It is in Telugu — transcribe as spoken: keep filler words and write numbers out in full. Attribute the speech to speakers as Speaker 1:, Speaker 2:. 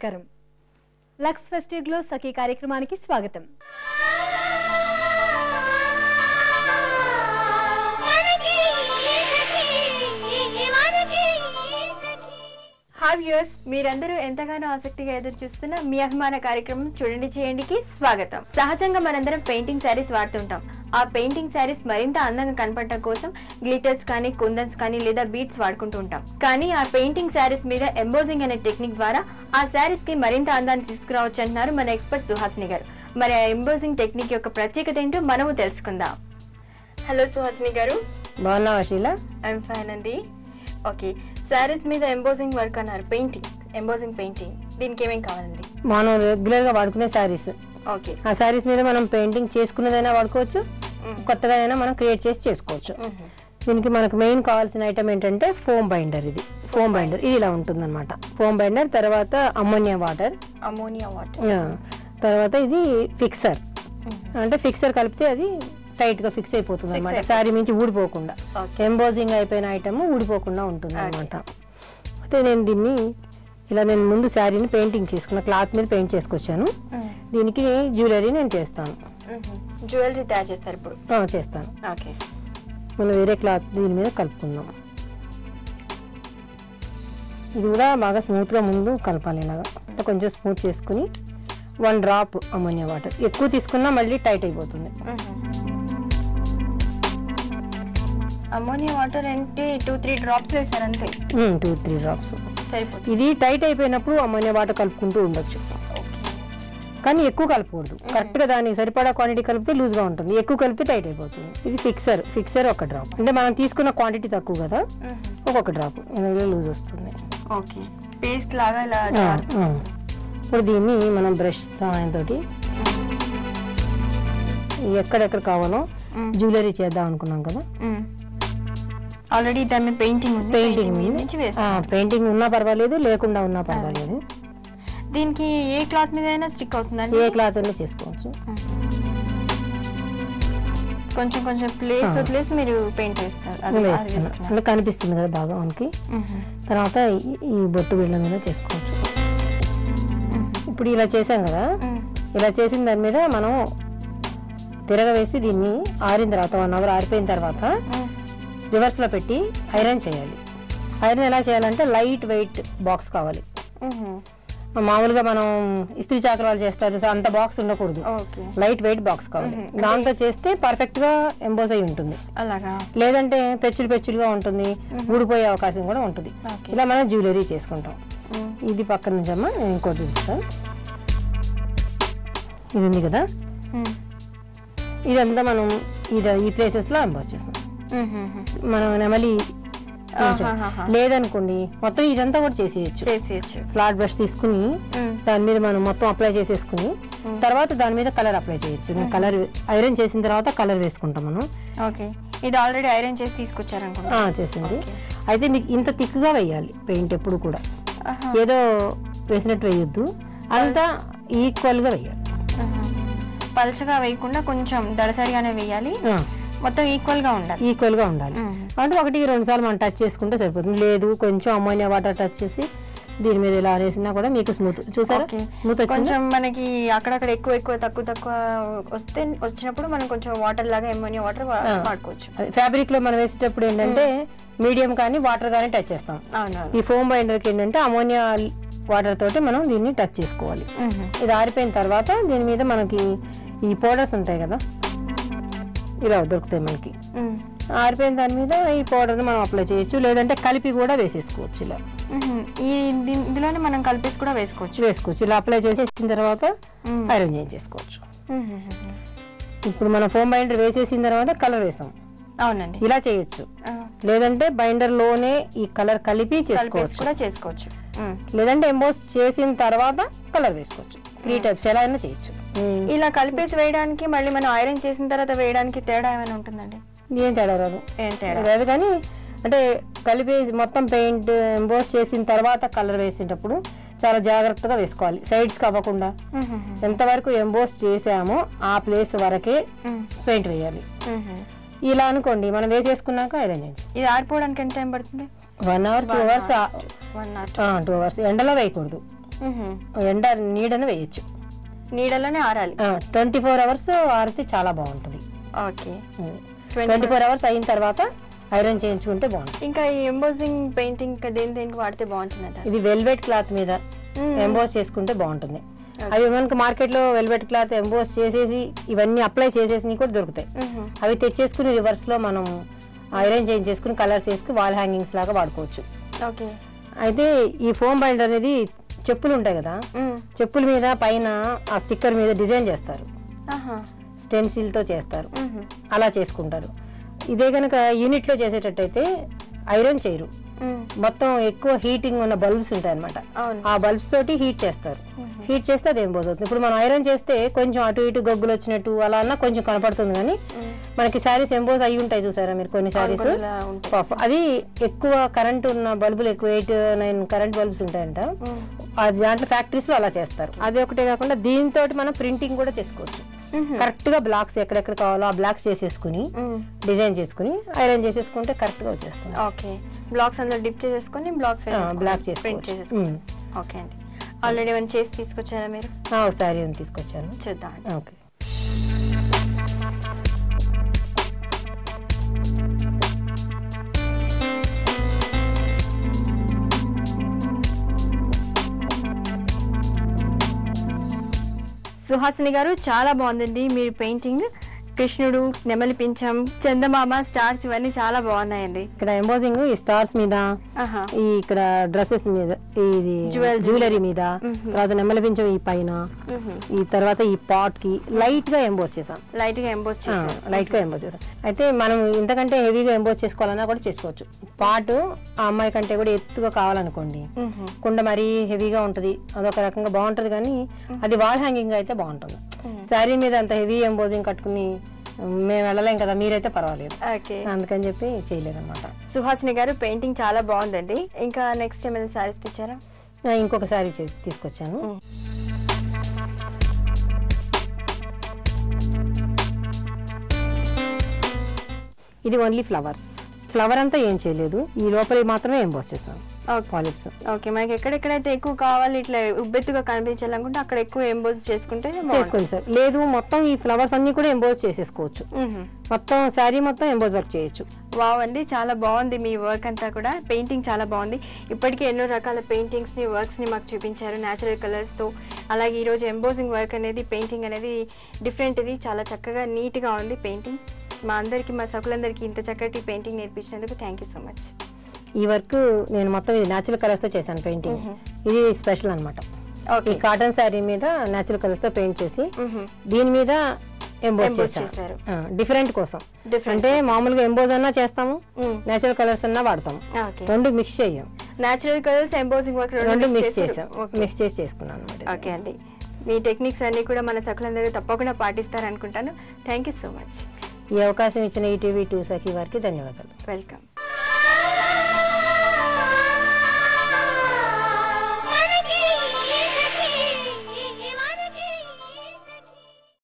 Speaker 1: నమస్కారం. లక్స్ ఫెస్టివ్ గ్లో సఖీ కార్యక్రమానికి స్వాగతం.
Speaker 2: హాయ్ వ్యూయర్స్, మీరందరూ ఎంతగానో ఆసక్తిగా ఎదురు చూస్తున్న మీ అభిమాన కార్యక్రమం చూడండి చేయండికి స్వాగతం. సహజంగా మనందరం పెయింటింగ్ శారీస్ వాడుతుంటాం. ఆ పెయింటింగ్ శారీస్ మరింత అందంగా కనపడటం కోసం గ్లిటర్స్ కానీ, కుందన్స్ కానీ లేదా బీడ్స్ వాడుకుంటూ ఉంటాం. కానీ ఆ పెయింటింగ్ శారీస్ మీద ఎంబోజింగ్ అనే టెక్నిక్ ద్వారా ఆ శారీస్ కి మరింత అందాన్ని తీసుకురావచ్చు అంటున్నారు మన ఎక్స్పర్ట్ సుహాసిని గారు. మరి ఆ ఎంబోజింగ్ టెక్నిక్ యొక్క ప్రత్యేకత ఏంటో మనము తెలుసుకుందాం. హలో సుహాసిని గారు.
Speaker 3: బాగున్నావా శీల?
Speaker 2: ఐఎమ్ ఫైన్ అండి. ఓకే, శారీస్ మీద ఎంబోజింగ్ వర్క్ అన్నారు, పెయింటింగ్, ఎంబోజింగ్ పెయింటింగ్, దీనికి ఏమేం కావాలండి?
Speaker 3: మనం రెగ్యులర్ గా వాడుకునే శారీస్.
Speaker 2: ఓకే,
Speaker 3: ఆ శారీస్ మీద మనం పెయింటింగ్ చేసుకున్నదైనా వాడుకోవచ్చు, కొత్తగా అయినా మనం క్రియేట్ చేసి చేసుకోవచ్చు. దీనికి మనకు మెయిన్ కావాల్సిన ఐటమ్ ఏంటంటే ఫోమ్ బైండర్. ఇది ఫోమ్ బైండర్, ఇది ఇలా ఉంటుంది అనమాట. ఫోమ్ బైండర్, తర్వాత అమ్మోనియా వాటర్,
Speaker 2: అమోనియా వాటర్,
Speaker 3: తర్వాత ఇది ఫిక్సర్. అంటే ఫిక్సర్ కలిపితే అది టైట్ గా ఫిక్స్ అయిపోతుంది అనమాట, శారీ నుంచి ఊడిపోకుండా. ఎంబోజింగ్ అయిపోయిన ఐటమ్ ఊడిపోకుండా ఉంటుంది అనమాట. అయితే నేను దీన్ని ఇలా నేను ముందు శారీని పెయింటింగ్ చేసుకున్న క్లాత్ మీద పెయింట్ చేసుకొచ్చాను. దీనికి జ్యువెలరీ నేను చేస్తాను.
Speaker 2: జ్యువెలరీ తయారు చేస్తారు ఇప్పుడు?
Speaker 3: చేస్తాను.
Speaker 2: ఓకే,
Speaker 3: మనం వేరే క్లాత్ దీని మీద కలుపుకుందాం. ఇది కూడా బాగా స్మూత్ గా ముందు కలపాలి. ఇలాగా అంటే కొంచెం స్మూత్ చేసుకుని వన్ డ్రాప్ అమ్మోనియా వాటర్. ఎక్కువ తీసుకున్నా మళ్ళీ టైట్ అయిపోతుంది.
Speaker 2: అమోనియా వాటర్ అంటే టూ త్రీ డ్రాప్స్ వేసారు అంతే?
Speaker 3: టూ త్రీ డ్రాప్స్
Speaker 2: సరిపోతుంది.
Speaker 3: ఇది టైట్ అయిపోయినప్పుడు అమ్మోనియా వాటర్ కలుపుకుంటూ ఉండొచ్చు, కానీ ఎక్కువ కలపకూడదు. కరెక్ట్ గా దానికి సరిపడా క్వాంటిటీ కలిపితే లూజ్ గా ఉంటుంది, ఎక్కువ కలిపితే టైట్ అయిపోతుంది. ఇది ఫిక్సర్. ఫిక్సర్ ఒక డ్రాప్, అంటే మనం తీసుకున్న క్వాంటిటీ తక్కువ కదా, ఒక్కొక్క డ్రాప్ లూజ్ వస్తుంది.
Speaker 2: ఓకే, పేస్ట్ లాగా ఇలా.
Speaker 3: ఇప్పుడు దీన్ని మనం బ్రష్ సహాయంతో ఎక్కడెక్కడ కావాలో జ్యువెలరీ చేద్దాం అనుకున్నాం కదా.
Speaker 2: ఆల్రెడీ దాని పెయింటింగ్
Speaker 3: పెయింటింగ్ పెయింటింగ్ ఉన్నా పర్వాలేదు, లేకుండా ఉన్నా పర్వాలేదు.
Speaker 2: దీనికి ఏ క్లాత్ మీద అయినా స్టిక్ అవుతుందండి?
Speaker 3: ఏ క్లాత్ అయినా చేసుకోవచ్చు.
Speaker 2: కొంచెం కొంచెం ప్లేస్ వదిలేసి మీరు పెయింట్ చేస్తారు,
Speaker 3: అంటే కనిపిస్తుంది కదా బాగా మనకి. తర్వాత ఈ బొట్టు బిళ్ళ మీద చేసుకోవచ్చు. ఇప్పుడు ఇలా చేసాం కదా, ఇలా చేసిన దాని మీద మనం తిరగవేసి దీన్ని ఆరిన తర్వాత వన్ అవర్ ఆరిపోయిన తర్వాత రివర్స్ లో పెట్టి ఐరన్ చేయాలి. ఐరన్ ఎలా చేయాలంటే లైట్ వెయిట్ బాక్స్ కావాలి. మామూలుగా మనం ఇస్త్రీ చాకరాలు చేస్తారు, అంత బాక్స్ ఉండకూడదు, లైట్ వెయిట్ బాక్స్ కావాలి. దాంతో చేస్తే పర్ఫెక్ట్ గా ఎంబోజ్ అయి ఉంటుంది. లేదంటే పెచ్చులు పెచ్చులుగా ఉంటుంది, ఊడిపోయే అవకాశం కూడా ఉంటుంది. ఇలా మనం జ్యువెలరీ చేసుకుంటాం. ఇది పక్కన నుంచి అమ్మా నేను ఇంకోటి చూపిస్తాను. ఇది ఉంది కదా, ఇదంతా మనం ఇది ఈ ప్లేసెస్ లో ఎంబోజ్ చేస్తాం. మనం నెమలి లేదనుకోండి మొత్తం ఇదంతా కూడా చేసేయచ్చు.
Speaker 2: చేసేయచ్చు
Speaker 3: ఫ్లాట్ బ్రష్ తీసుకుని దాని మీద మనం మొత్తం అప్లై చేసేసుకుని తర్వాత దాని మీద కలర్ అప్లై చేయొచ్చు. కలర్ ఐరన్ చేసిన తర్వాత కలర్ వేసుకుంటాం మనం.
Speaker 2: ఓకే, ఇది ఆల్రెడీ ఐరన్ చేసి తీసుకొచ్చారనుకుంటా.
Speaker 3: చేసింది. అయితే మీకు ఇంత థిక్గా వేయాలి పెయింట్ ఎప్పుడు కూడా, ఏదో వేసినట్టు వేయొద్దు, అంతా ఈక్వల్ గా వేయాలి.
Speaker 2: పల్చగా వేయకుండా కొంచెం దడసరిగానే వేయాలి, మొత్తం ఈక్వల్ గా ఉండాలి.
Speaker 3: ఈక్వల్ గా ఉండాలి అంటే ఒకటి రెండు సార్లు మనం టచ్ చేసుకుంటే సరిపోతుంది. లేదు కొంచెం అమ్మోనియా వాటర్ టచ్ చేసి దీని మీద ఇలా వేసినా కూడా మీకు స్మూత్. చూసారా స్మూత్?
Speaker 2: కొంచెం మనకి అక్కడక్కడ ఎక్కువ ఎక్కువ తక్కువ తక్కువ వస్తే వచ్చినప్పుడు మనం కొంచెం వాటర్ లాగా అమ్మోనియా వాటర్ వాడుకోవచ్చు.
Speaker 3: ఫ్యాబ్రిక్ లో మనం వేసేటప్పుడు ఏంటంటే మీడియం కానీ వాటర్ కానీ టచ్ చేస్తాం. ఈ ఫోమ్ బైండర్ కి ఏంటంటే అమ్మోనియా వాటర్ తోటి మనం దీన్ని టచ్ చేసుకోవాలి. ఇది ఆరిపోయిన తర్వాత దీని మీద మనకి ఈ పౌడర్స్ ఉంటాయి కదా, ఇలా దొరుకుతాయి మనకి. ఆరిపోయిన దాని మీద ఈ పౌడర్ మనం అప్లై చేయొచ్చు, లేదంటే కలిపి కూడా వేసేసుకోవచ్చు. ఇలా
Speaker 2: ఇందులోనే మనం కలిపేసి కూడా వేసుకోవచ్చు
Speaker 3: వేసుకోవచ్చు ఇలా అప్లై చేసేసిన తర్వాత ఐరన్ చేయించేసుకోవచ్చు. ఇప్పుడు మనం ఫోమ్ బైండర్ వేసేసిన తర్వాత కలర్ వేసాం.
Speaker 2: అవునండి,
Speaker 3: ఇలా చేయొచ్చు. లేదంటే బైండర్ లోనే ఈ కలర్ కలిపి చేసుకోవచ్చు
Speaker 2: కూడా చేసుకోవచ్చు.
Speaker 3: లేదంటే ఎంబోస్ చేసిన తర్వాత కలర్ వేసుకోవచ్చు. త్రీ టైప్స్ ఎలా అయినా చేయొచ్చు.
Speaker 2: ఇలా కలిపేసి వేయడానికి మళ్ళీ మనం ఐరన్ చేసిన తర్వాత వేయడానికి తేడా ఏమైనా ఉంటుందండి?
Speaker 3: ఏం తేడా రాదు.
Speaker 2: ఏం తేడా
Speaker 3: రాదు, కానీ అంటే కలిపేసి మొత్తం పెయింట్ ఎంబోస్ చేసిన తర్వాత కలర్ వేసేటప్పుడు చాలా జాగ్రత్తగా వేసుకోవాలి, సైడ్స్ అవ్వకుండా. ఎంతవరకు ఎంబోస్ చేసామో ఆ ప్లేస్ వరకే పెయింట్ వేయాలి. ఇలా అనుకోండి, మనం వేసేసుకున్నాక ఐరన్ చేయండి.
Speaker 2: ఇది ఆరిపోవడానికి ఎంత టైం పడుతుంది?
Speaker 3: One hour two hours two hours ఎండలో వేయకూడదు, ఎండ నీడను వేయచ్చు,
Speaker 2: నీడలోనే ఆరాలి.
Speaker 3: ట్వంటీ ఫోర్ అవర్స్ ఆరితే చాలా బాగుంటుంది.
Speaker 2: ఓకే,
Speaker 3: ట్వంటీ ఫోర్ అవర్స్ అయిన తర్వాత ఐరన్ చేయించుకుంటే బాగుంటుంది.
Speaker 2: ఇంకా ఈ ఎంబోజింగ్ పెయింటింగ్ దేని దేనికి వాడితే బాగుంటుంది?
Speaker 3: ఇది వెల్వెట్ క్లాత్ మీద ఎంబోస్ చేసుకుంటే బాగుంటుంది. అవి మనకు మార్కెట్ లో వెల్వెట్ క్లాత్ ఎంబోస్ చేసేసి ఇవన్నీ అప్లై చేసేసి కూడా దొరుకుతాయి. అవి తెచ్చేసుకుని రివర్స్ లో మనం ఐరన్ చేయించేసుకుని కలర్స్ వేసుకుని వాల్ హ్యాంగింగ్స్ లాగా వాడుకోవచ్చు.
Speaker 2: ఓకే,
Speaker 3: అయితే ఈ ఫోమ్ బైండర్ అనేది చెప్పులు ఉంటాయి కదా, చెప్పుల మీద పైన ఆ స్టిక్కర్ మీద డిజైన్ చేస్తారు, స్టెన్సిల్ తో చేస్తారు, అలా చేసుకుంటారు. ఇదే కనుక యూనిట్ లో చేసేటట్టయితే ఐరన్ చేయరు, మొత్తం ఎక్కువ హీటింగ్ ఉన్న బల్బ్స్ ఉంటాయి అనమాట, ఆ బల్బ్స్ తోటి హీట్ చేస్తారు. హీట్ చేస్తే అది ఎంబోజ్ అవుతుంది. ఇప్పుడు మనం ఐరన్ చేస్తే కొంచెం అటు ఇటు గొగ్గులు వచ్చినట్టు అలా అన్నా కొంచెం కనపడుతుంది, కానీ మనకి శారీస్ ఎంబోజ్ అయ్యి ఉంటాయి చూసారా మీరు, కొన్ని శారీస్ అది ఎక్కువ కరెంట్ ఉన్న బల్బులు, ఎక్కువ ఎయిట్ నైన్ కరెంట్ బల్బ్స్ ఉంటాయంట, దాంట్లో ఫ్యాక్టరీస్ లో అలా చేస్తారు. అది ఒకటే కాకుండా దీంతో మనం ప్రింటింగ్ కూడా చేసుకోవచ్చు. కరెక్ట్ గా బ్లాక్స్ ఎక్కడెక్కడ కావాలో ఆ బ్లాక్స్ చేసేసుకుని డిజైన్ చేసుకుని ఐరన్ చేసేసుకుంటే కరెక్ట్ గా వచ్చేస్తుంది.
Speaker 2: ఓకే, బ్లాక్స్ అందులో డిప్ చేసేసుకుని బ్లాక్స్
Speaker 3: బ్లాక్ చేసి
Speaker 2: ప్రింట్ చేసేసుకుని. ఓకే అండి, ఆల్రెడీ ఏమైనా చేసి తీసుకొచ్చారా మీరు?
Speaker 3: ఒకసారి తీసుకొచ్చాను,
Speaker 2: చూద్దాం.
Speaker 3: ఓకే,
Speaker 2: సుహాసిని గారు చాలా బాగుందండి మీరు పెయింటింగ్. కృష్ణుడు, నెమలి పింఛం, చందమామ, స్టార్స్ ఇవన్నీ చాలా బాగున్నాయండి.
Speaker 3: ఇక్కడ ఎంబోజింగ్ ఈ స్టార్స్ మీద, ఈ ఇక్కడ డ్రెస్సెస్ మీద, ఇది జ్యువెలరీ మీద, తర్వాత నెమలి పింఛం ఈ పైన, ఈ తర్వాత ఈ పాట్ కి లైట్ గా ఎంబోజ్ చేసాం.
Speaker 2: లైట్ గా ఎంబోజ్ చేసాం
Speaker 3: లైట్ గా ఎంబోజ్ చేసాం. అయితే మనం ఇంతకంటే హెవీగా ఎంబోజ్ చేసుకోవాలన్నా కూడా చేసుకోవచ్చు. పాట్ ఆ అమ్మాయి కంటే కూడా ఎత్తుగా కావాలనుకోండి, కుండ మరీ హెవీగా ఉంటది, అదొక రకంగా బాగుంటది, కానీ అది వాల్ హ్యాంగింగ్ అయితే బాగుంటుంది. శారీ మీద అంత హెవీ ఎంబోజింగ్ కట్టుకుని మేము వెళ్ళలేం కదా, మీరైతే పర్వాలేదు, అందుకని చెప్పి చేయలేదన్నమాట.
Speaker 2: సుహాసిని గారు పెయింటింగ్ చాలా బాగుందండి. ఇంకా నెక్స్ట్ ఏమైనా శారీస్ తెచ్చారా?
Speaker 3: ఇంకొక శారీ తీసుకొచ్చాను. ఇది ఓన్లీ ఫ్లవర్స్, ఫ్లవర్ అంతా ఏం చేయలేదు, ఈ లోపల మాత్రమే ఎంబోస్ చేస్తాను. పాలిప్స్.
Speaker 2: ఓకే, మనకి ఎక్కడెక్కడైతే ఎక్కువ కావాలి ఇట్లా ఉబ్బెత్తుగా కనిపించాలనుకుంటే అక్కడ ఎక్కువ ఎంబోజ్ చేసుకుంటే
Speaker 3: చేసుకోండి సార్. లేదు మొత్తం ఈ ఫ్లవర్స్ అన్ని కూడా ఎంబోజ్ చేసేసుకోవచ్చు, మొత్తం శారీ మొత్తం ఎంబోజ్ వర్క్ చేయొచ్చు.
Speaker 2: వావ్ అండి, చాలా బాగుంది మీ వర్క్ అంతా కూడా. పెయింటింగ్ చాలా బాగుంది. ఇప్పటికే ఎన్నో రకాల పెయింటింగ్స్ ని వర్క్స్ ని మాకు చూపించారు న్యాచురల్ కలర్స్ తో. అలాగే ఈ రోజు ఎంబోజింగ్ వర్క్ అనేది, పెయింటింగ్ అనేది డిఫరెంట్, ఇది చాలా చక్కగా నీట్ గా ఉంది పెయింటింగ్. మా అందరికి, మా సకులందరికీ ఇంత చక్కటి పెయింటింగ్ నేర్పించినందుకు థ్యాంక్ యూ సో మచ్.
Speaker 3: ఈ వర్క్ నేను మొత్తం ఇది న్యాచురల్ కలర్స్ తో చేశాను పెయింటింగ్, ఇది స్పెషల్ అనమాట. ఈ కాటన్ శారీ మీద న్యాచురల్ కలర్స్ తో పెయింట్ చేసి దీని మీద ఎంబోజ్ చేశారు, డిఫరెంట్ కోసం. అంటే మామూలుగా ఎంబోజ్ అన్నా చేస్తాము, న్యాచురల్ కలర్స్ అన్నా వాడతాము, రెండు మిక్స్ చేయం.
Speaker 2: న్యాచురల్ కలర్స్, ఎంబోజింగ్ వర్క్
Speaker 3: రెండు మిక్స్ చేసాం, మిక్స్ చేసి చేసుకున్నాను అనమాట.
Speaker 2: ఓకే అండి, మీ టెక్నిక్స్ అన్ని కూడా మన సకులందరూ తప్పకుండా పాటిస్తారు అనుకుంటాను. Thank you so much.
Speaker 3: ఈ అవకాశం ఇచ్చిన ఈటీవీ టూ సఖీ వారికి ధన్యవాదాలు.
Speaker 2: వెల్కమ్.